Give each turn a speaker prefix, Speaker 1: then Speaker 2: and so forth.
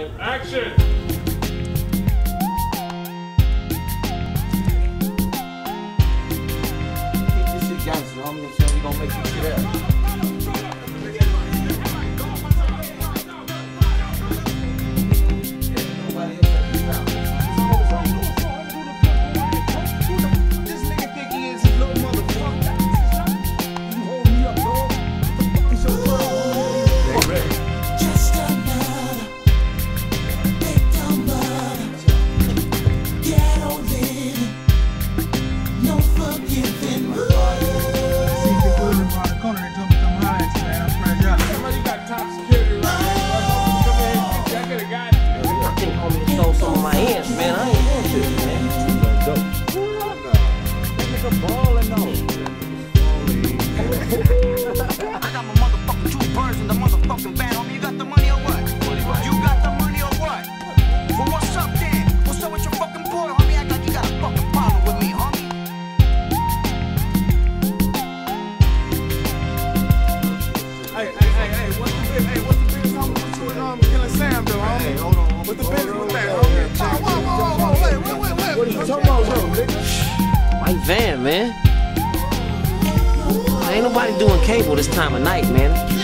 Speaker 1: Action!
Speaker 2: Keep this shit gangster, homie. I'm saying we gonna make this shit up.
Speaker 3: White van, man. Ain't nobody doing cable this time of night, man.